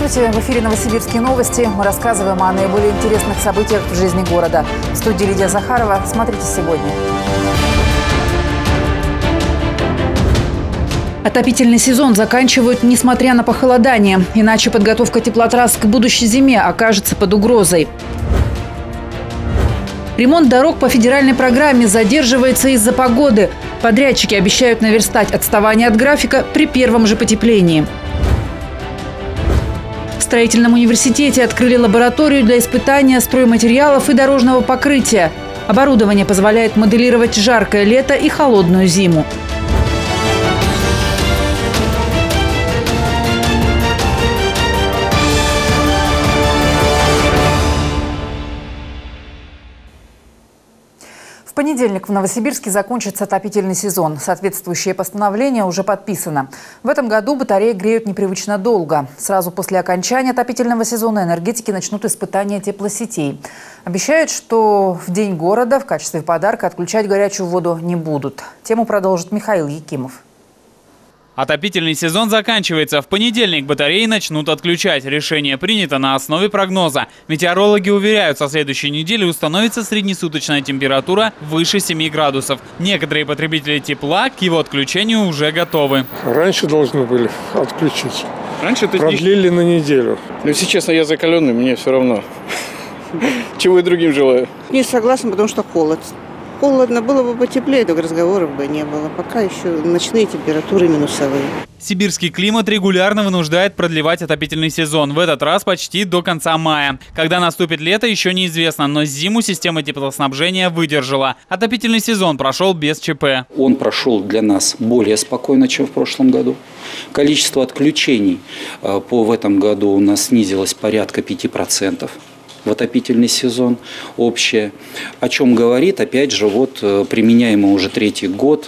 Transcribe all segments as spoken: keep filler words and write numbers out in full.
Здравствуйте! В эфире «Новосибирские новости». Мы рассказываем о наиболее интересных событиях в жизни города. В студии Лидия Захарова. Смотрите сегодня. Отопительный сезон заканчивают, несмотря на похолодание. Иначе подготовка теплотрасс к будущей зиме окажется под угрозой. Ремонт дорог по федеральной программе задерживается из-за погоды. Подрядчики обещают наверстать отставание от графика при первом же потеплении. В строительном университете открыли лабораторию для испытания стройматериалов и дорожного покрытия. Оборудование позволяет моделировать жаркое лето и холодную зиму. В понедельник в Новосибирске закончится отопительный сезон. Соответствующее постановление уже подписано. В этом году батареи греют непривычно долго. Сразу после окончания отопительного сезона энергетики начнут испытания теплосетей. Обещают, что в День города в качестве подарка отключать горячую воду не будут. Тему продолжит Михаил Якимов. Отопительный сезон заканчивается. В понедельник батареи начнут отключать. Решение принято на основе прогноза. Метеорологи уверяют, со следующей недели установится среднесуточная температура выше семи градусов. Некоторые потребители тепла к его отключению уже готовы. Раньше должны были отключить. Раньше ты продлили на неделю. Ну, если честно, я закаленный, мне все равно. Чего и другим желаю. Не согласна, потому что холод. Холодно, было бы потеплее, так разговоров бы не было. Пока еще ночные температуры минусовые. Сибирский климат регулярно вынуждает продлевать отопительный сезон. В этот раз почти до конца мая. Когда наступит лето, еще неизвестно, но зиму система теплоснабжения выдержала. Отопительный сезон прошел без ЧП. Он прошел для нас более спокойно, чем в прошлом году. Количество отключений по в этом году у нас снизилось порядка пяти процентов. В отопительный сезон общее, о чем говорит, опять же, вот применяемый уже третий год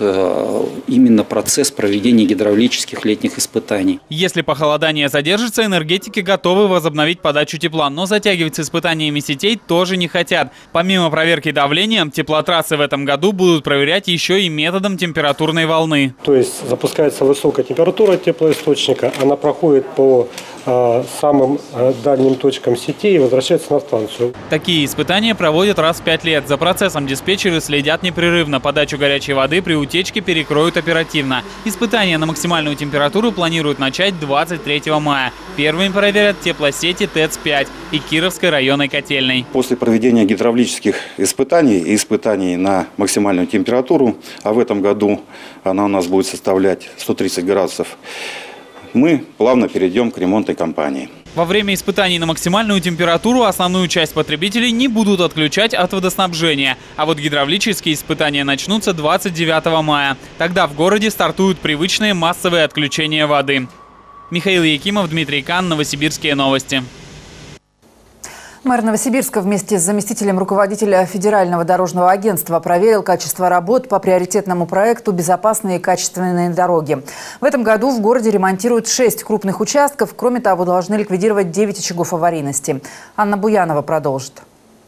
именно процесс проведения гидравлических летних испытаний. Если похолодание задержится, энергетики готовы возобновить подачу тепла, но затягивать с испытаниями сетей тоже не хотят. Помимо проверки давления, теплотрассы в этом году будут проверять еще и методом температурной волны. То есть запускается высокая температура теплоисточника, она проходит по э, самым э, дальним точкам сети и возвращается на станцию. Такие испытания проводят раз в пять лет. За процессом диспетчеры следят непрерывно. Подачу горячей воды при утечке перекроют оперативно. Испытания на максимальную температуру планируют начать двадцать третьего мая. Первыми проверят теплосети ТЭЦ пять и Кировской районной котельной. После проведения гидравлических испытаний и испытаний на максимальную температуру, а в этом году она у нас будет составлять сто тридцать градусов, мы плавно перейдем к ремонтной кампании. Во время испытаний на максимальную температуру основную часть потребителей не будут отключать от водоснабжения. А вот гидравлические испытания начнутся двадцать девятого мая. Тогда в городе стартуют привычные массовые отключения воды. Михаил Якимов, Дмитрий Кан, Новосибирские новости. Мэр Новосибирска вместе с заместителем руководителя Федерального дорожного агентства проверил качество работ по приоритетному проекту «Безопасные и качественные дороги». В этом году в городе ремонтируют шесть крупных участков. Кроме того, должны ликвидировать девять очагов аварийности. Анна Буянова продолжит.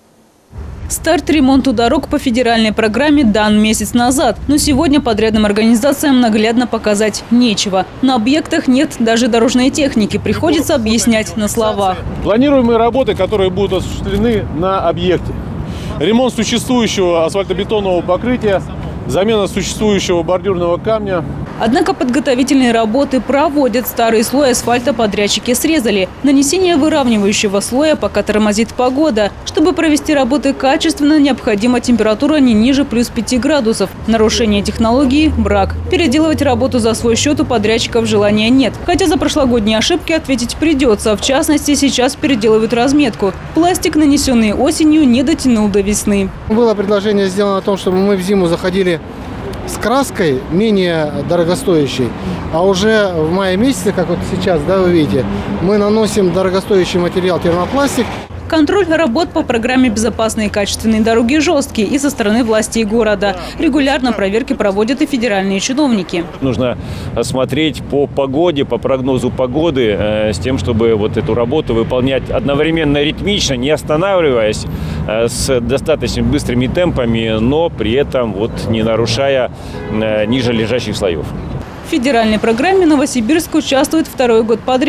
Старт ремонту дорог по федеральной программе дан месяц назад. Но сегодня подрядным организациям наглядно показать нечего. На объектах нет даже дорожной техники. Приходится объяснять на словах. Планируемые работы, которые будут осуществлены на объекте. Ремонт существующего асфальтобетонного покрытия, замена существующего бордюрного камня. Однако подготовительные работы проводят. Старый слой асфальта подрядчики срезали. Нанесение выравнивающего слоя пока тормозит погода. Чтобы провести работы качественно, необходима температура не ниже плюс пяти градусов. Нарушение технологии – брак. Переделывать работу за свой счет у подрядчиков желания нет. Хотя за прошлогодние ошибки ответить придется. В частности, сейчас переделывают разметку. Пластик, нанесенный осенью, не дотянул до весны. Было предложение сделано о том, чтобы мы в зиму заходили с краской менее дорогостоящей, а уже в мае месяце, как вот сейчас, да, вы видите, мы наносим дорогостоящий материал термопластик. Контроль работ по программе «Безопасные и качественные дороги» жесткий и со стороны властей города. Регулярно проверки проводят и федеральные чиновники. Нужно смотреть по погоде, по прогнозу погоды, э, с тем, чтобы вот эту работу выполнять одновременно ритмично, не останавливаясь, э, с достаточно быстрыми темпами, но при этом вот не нарушая э, ниже лежащих слоев. В федеральной программе Новосибирск участвует второй год подряд. В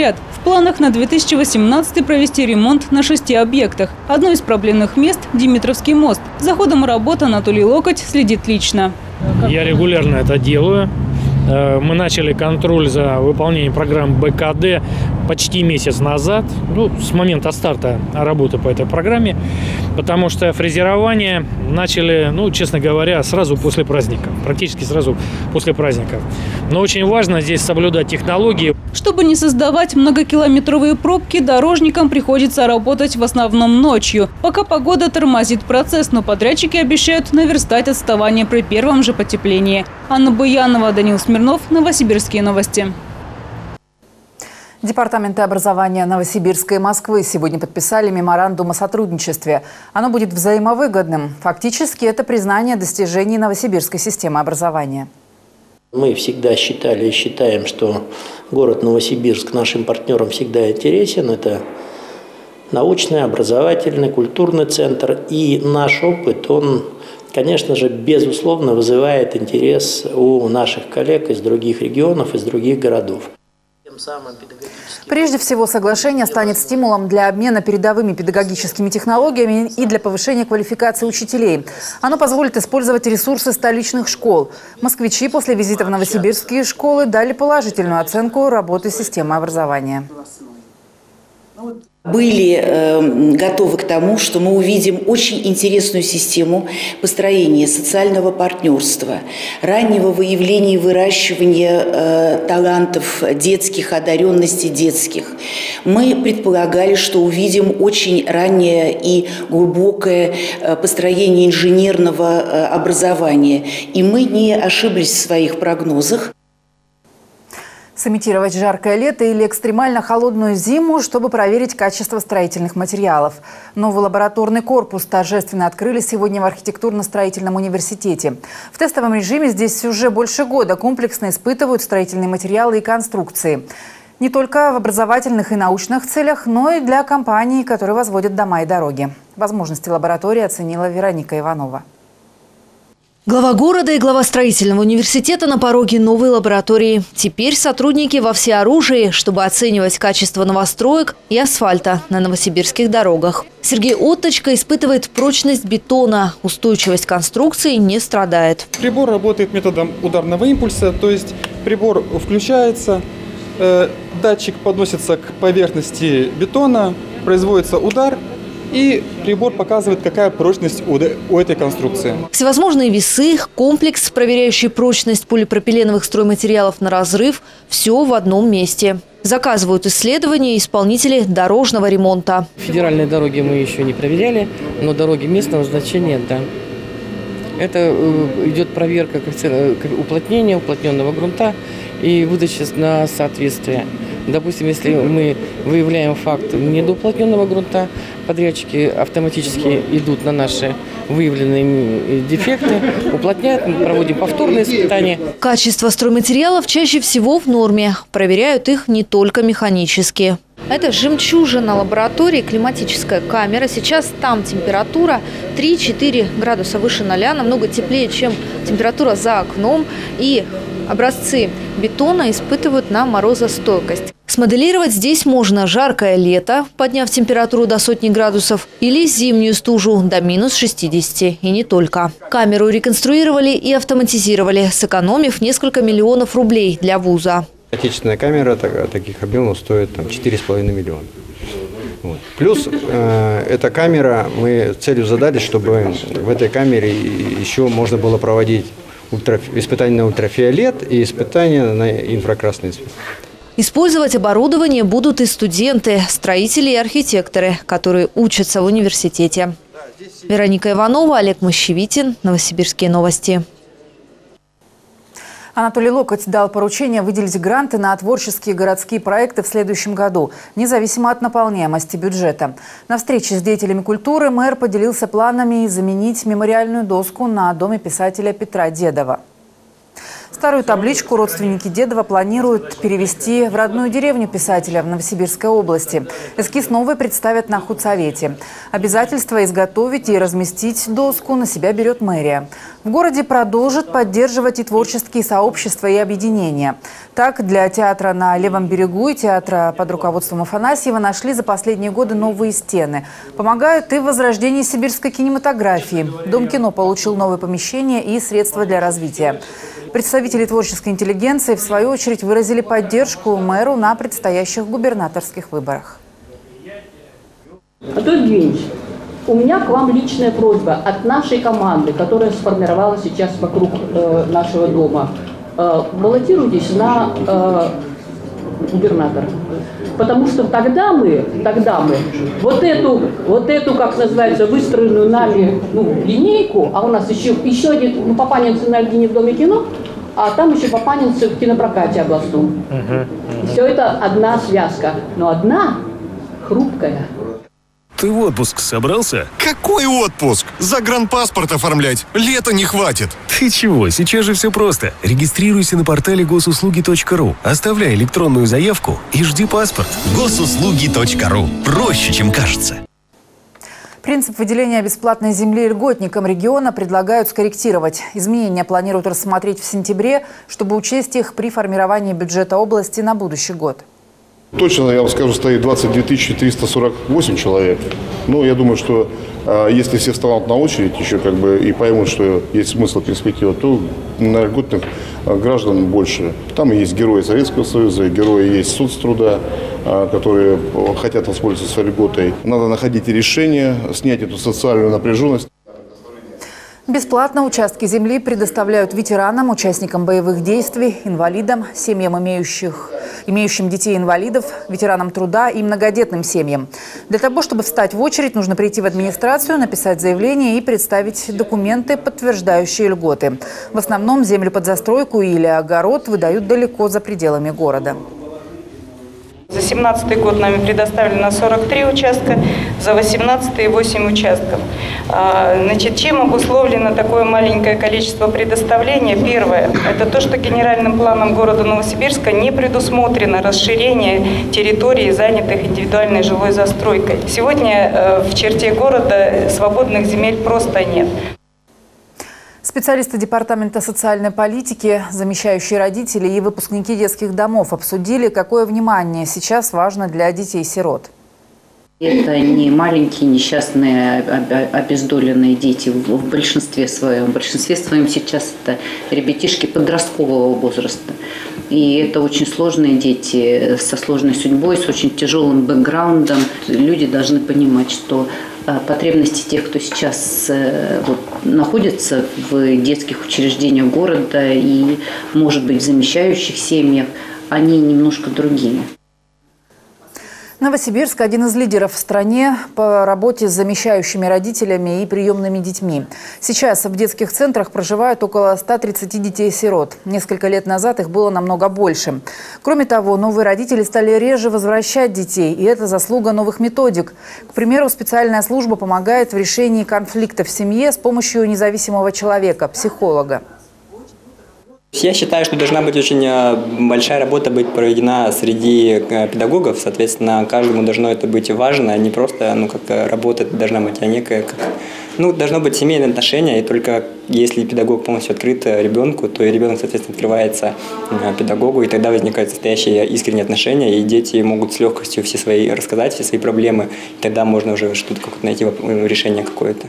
планах на две тысячи восемнадцатый провести ремонт на шести объектах. Одно из проблемных мест – Димитровский мост. За ходом работы Анатолий Локоть следит лично. Я регулярно это делаю. Мы начали контроль за выполнением программы бэ ка дэ почти месяц назад, ну, с момента старта работы по этой программе, потому что фрезерование начали, ну, честно говоря, сразу после праздника, практически сразу после праздников. Но очень важно здесь соблюдать технологии. Чтобы не создавать многокилометровые пробки, дорожникам приходится работать в основном ночью, пока погода тормозит процесс, но подрядчики обещают наверстать отставание при первом же потеплении. Анна Буянова, Данил Смирнов, Новосибирские новости. Департаменты образования Новосибирска и Москвы сегодня подписали меморандум о сотрудничестве. Оно будет взаимовыгодным. Фактически это признание достижений новосибирской системы образования. Мы всегда считали и считаем, что город Новосибирск нашим партнерам всегда интересен. Это научный, образовательный, культурный центр. И наш опыт, он, конечно же, безусловно вызывает интерес у наших коллег из других регионов, из других городов. Прежде всего, соглашение станет стимулом для обмена передовыми педагогическими технологиями и для повышения квалификации учителей. Оно позволит использовать ресурсы столичных школ. Москвичи после визита в новосибирские школы дали положительную оценку работы системы образования. Были э, готовы к тому, что мы увидим очень интересную систему построения социального партнерства, раннего выявления и выращивания э, талантов детских, одаренностей детских. Мы предполагали, что увидим очень раннее и глубокое э, построение инженерного э, образования. И мы не ошиблись в своих прогнозах. Сымитировать жаркое лето или экстремально холодную зиму, чтобы проверить качество строительных материалов. Новый лабораторный корпус торжественно открыли сегодня в архитектурно-строительном университете. В тестовом режиме здесь уже больше года комплексно испытывают строительные материалы и конструкции. Не только в образовательных и научных целях, но и для компаний, которые возводят дома и дороги. Возможности лаборатории оценила Вероника Иванова. Глава города и глава строительного университета на пороге новой лаборатории. Теперь сотрудники во всеоружии, чтобы оценивать качество новостроек и асфальта на новосибирских дорогах. Сергей Отточка испытывает прочность бетона. Устойчивость конструкции не страдает. Прибор работает методом ударного импульса, то есть прибор включается, э, датчик подносится к поверхности бетона, производится удар, и прибор показывает, какая прочность у, у этой конструкции. Всевозможные весы, комплекс, проверяющий прочность полипропиленовых стройматериалов на разрыв – все в одном месте. Заказывают исследования исполнители дорожного ремонта. Федеральные дороги мы еще не проверяли, но дороги местного значения – да. Это идет проверка уплотнения, уплотненного грунта и выдача на соответствие. Допустим, если мы выявляем факт недоуплотненного грунта, подрядчики автоматически идут на наши выявленные дефекты, уплотняют, мы проводим повторные испытания. Качество стройматериалов чаще всего в норме. Проверяют их не только механически. Это жемчужина лаборатории, климатическая камера. Сейчас там температура три-четыре градуса выше ноля, намного теплее, чем температура за окном. И образцы бетона испытывают на морозостойкость. Смоделировать здесь можно жаркое лето, подняв температуру до сотни градусов, или зимнюю стужу до минус шестидесяти. И не только. Камеру реконструировали и автоматизировали, сэкономив несколько миллионов рублей для вуза. Отечественная камера таких объемов стоит там, четыре с половиной миллиона. Вот. Плюс э, эта камера, мы целью задали, чтобы в этой камере еще можно было проводить ультра, испытания на ультрафиолет и испытания на инфракрасный свет. Использовать оборудование будут и студенты, строители и архитекторы, которые учатся в университете. Вероника Иванова, Олег Мощевитин, Новосибирские новости. Анатолий Локоть дал поручение выделить гранты на творческие городские проекты в следующем году, независимо от наполняемости бюджета. На встрече с деятелями культуры мэр поделился планами заменить мемориальную доску на доме писателя Петра Дедова. Старую табличку родственники Дедова планируют перевести в родную деревню писателя в Новосибирской области. Эскиз новый представят на худсовете. Обязательство изготовить и разместить доску на себя берет мэрия. В городе продолжат поддерживать и творческие сообщества и объединения. Так, для театра на Левом берегу и театра под руководством Афанасьева нашли за последние годы новые стены. Помогают и в возрождении сибирской кинематографии. Дом кино получил новое помещение и средства для развития. Представители творческой интеллигенции, в свою очередь, выразили поддержку мэру на предстоящих губернаторских выборах. Анатолий Евгеньевич, у меня к вам личная просьба от нашей команды, которая сформировалась сейчас вокруг э, нашего дома. Э, баллотируйтесь на э, губернатора. Потому что тогда мы, тогда мы вот эту, вот эту, как называется, выстроенную нами ну, линейку, а у нас еще, еще один, ну, Папанинцы на Альгине в Доме кино, а там еще Папанинцы в кинопрокате областном. Uh-huh, uh-huh. Все это одна связка, но одна хрупкая. Ты в отпуск собрался? Какой отпуск? Загранпаспорт оформлять. Лета не хватит. Ты чего? Сейчас же все просто. Регистрируйся на портале госуслуги точка ру, оставляй электронную заявку и жди паспорт. госуслуги точка ру. Проще, чем кажется. Принцип выделения бесплатной земли льготникам региона предлагают скорректировать. Изменения планируют рассмотреть в сентябре, чтобы учесть их при формировании бюджета области на будущий год. Точно, я вам скажу, стоит двадцать две тысячи триста сорок восемь человек. Но я думаю, что э, если все встанут на очередь еще как бы и поймут, что есть смысл перспектива, то на льготных э, граждан больше. Там и есть герои Советского Союза, и герои есть соцтруда, э, которые хотят воспользоваться льготой. Надо находить решение, снять эту социальную напряженность. Бесплатно участки земли предоставляют ветеранам, участникам боевых действий, инвалидам, семьям, имеющих, имеющим детей-инвалидов, ветеранам труда и многодетным семьям. Для того, чтобы встать в очередь, нужно прийти в администрацию, написать заявление и представить документы, подтверждающие льготы. В основном землю под застройку или огород выдают далеко за пределами города. За две тысячи семнадцатый год нами предоставлено сорок три участка, за две тысячи восемнадцатый – восемь участков. Значит, чем обусловлено такое маленькое количество предоставления? Первое – это то, что генеральным планом города Новосибирска не предусмотрено расширение территорий, занятых индивидуальной жилой застройкой. Сегодня в черте города свободных земель просто нет. Специалисты Департамента социальной политики, замещающие родителей и выпускники детских домов обсудили, какое внимание сейчас важно для детей-сирот. Это не маленькие несчастные обездоленные дети в большинстве своем. В большинстве своем сейчас это ребятишки подросткового возраста. И это очень сложные дети со сложной судьбой, с очень тяжелым бэкграундом. Люди должны понимать, что потребности тех, кто сейчас вот, находится в детских учреждениях города и, может быть, в замещающих семьях, они немножко другие. Новосибирск – один из лидеров в стране по работе с замещающими родителями и приемными детьми. Сейчас в детских центрах проживают около ста тридцати детей-сирот. Несколько лет назад их было намного больше. Кроме того, новые родители стали реже возвращать детей, и это заслуга новых методик. К примеру, специальная служба помогает в решении конфликтов в семье с помощью независимого человека – психолога. Я считаю, что должна быть очень большая работа быть проведена среди педагогов, соответственно, каждому должно это быть важно, не просто, ну, как работа должна быть, а некая, как, ну, должно быть семейное отношение, и только если педагог полностью открыт ребенку, то и ребенок, соответственно, открывается педагогу, и тогда возникают настоящие искренние отношения, и дети могут с легкостью все свои рассказать, все свои проблемы, и тогда можно уже что-то найти решение какое-то.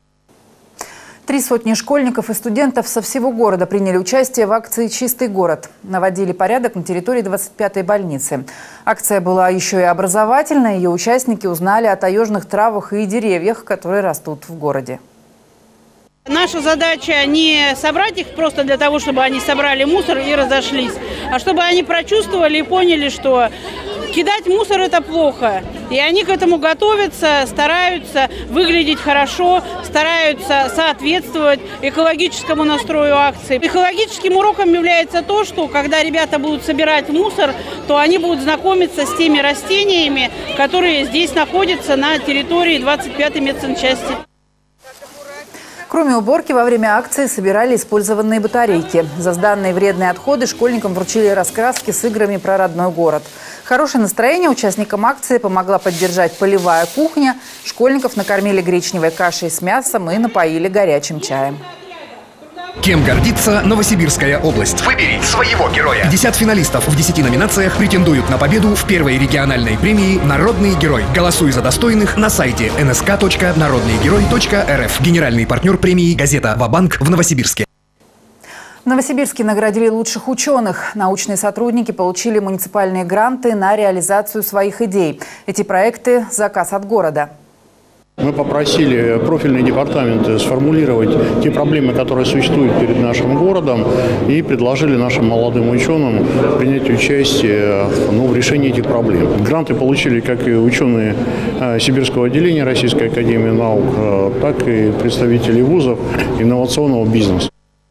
Три сотни школьников и студентов со всего города приняли участие в акции «Чистый город». Наводили порядок на территории двадцать пятой больницы. Акция была еще и образовательная. Ее участники узнали о таежных травах и деревьях, которые растут в городе. Наша задача не собрать их просто для того, чтобы они собрали мусор и разошлись, а чтобы они прочувствовали и поняли, что кидать мусор – это плохо. И они к этому готовятся, стараются выглядеть хорошо, стараются соответствовать экологическому настрою акции. Экологическим уроком является то, что когда ребята будут собирать мусор, то они будут знакомиться с теми растениями, которые здесь находятся на территории двадцать пятой медсанчасти. Кроме уборки, во время акции собирали использованные батарейки. За сданные вредные отходы школьникам вручили раскраски с играми про родной город. Хорошее настроение участникам акции помогла поддержать полевая кухня. Школьников накормили гречневой кашей с мясом и напоили горячим чаем. Кем гордится Новосибирская область? Выбери своего героя. пятьдесят финалистов в десяти номинациях претендуют на победу в первой региональной премии «Народный герой». Голосуй за достойных на сайте эн эс ка точка народный герой точка эр эф. Генеральный партнер премии газета «Ва-банк» в Новосибирске. В Новосибирске наградили лучших ученых. Научные сотрудники получили муниципальные гранты на реализацию своих идей. Эти проекты – заказ от города. Мы попросили профильные департаменты сформулировать те проблемы, которые существуют перед нашим городом, и предложили нашим молодым ученым принять участие ну, в решении этих проблем. Гранты получили как и ученые Сибирского отделения Российской академии наук, так и представители вузов инновационного бизнеса.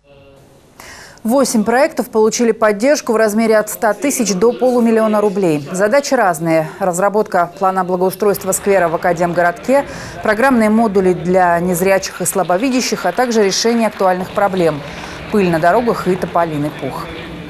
Восемь проектов получили поддержку в размере от ста тысяч до полумиллиона рублей. Задачи разные. Разработка плана благоустройства сквера в Академгородке, программные модули для незрячих и слабовидящих, а также решение актуальных проблем – пыль на дорогах и тополиный пух.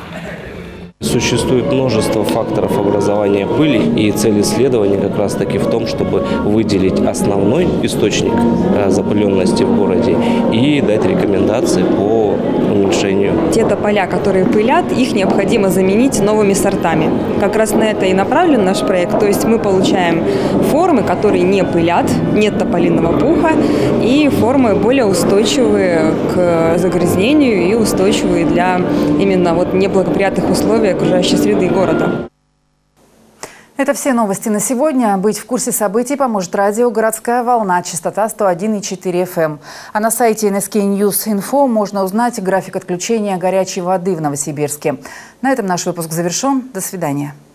Существует множество факторов образования пыли, и цель исследования как раз таки в том, чтобы выделить основной источник запыленности в городе и дать рекомендации по уменьшению. Те тополя, которые пылят, их необходимо заменить новыми сортами. Как раз на это и направлен наш проект. То есть мы получаем формы, которые не пылят, нет тополиного пуха, и формы более устойчивые к загрязнению и устойчивые для именно вот неблагоприятных условий окружающей среды города. Это все новости на сегодня. Быть в курсе событий поможет радио «Городская волна», частота сто один и четыре эф эм. А на сайте эн эс кей ньюс точка инфо можно узнать график отключения горячей воды в Новосибирске. На этом наш выпуск завершен. До свидания.